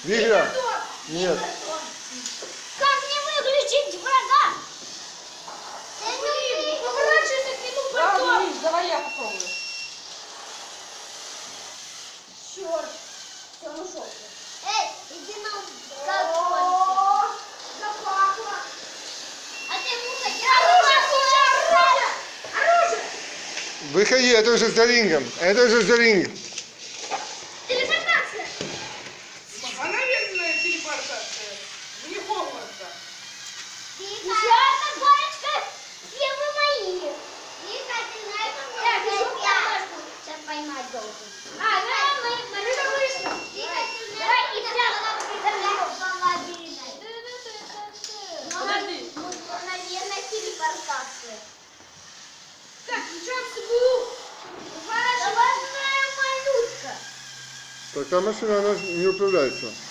Вигля? Нет. Как не выключить врага? Блин, поворачивайся к нему потом. Ладно, Миш, давай я попробую. Черт. Все, он ушел. Эй, иди на О, запахло. А ты муха, Оружие, слушай, оружие! Оружие! Выходи, это уже за рингом. Это уже за рингом. Телепортация. Мгновенная телепортация. Вне Хогвартса. Еще одна горочка, все вы мои. Вика, ты знаешь, как я сейчас поймать должен. А, да, мы это вышли. Вика, ты знаешь, и Подожди. наверное, телепортация. Так, сейчас СБУ. Давай малютка. Такая машина, она не управляется.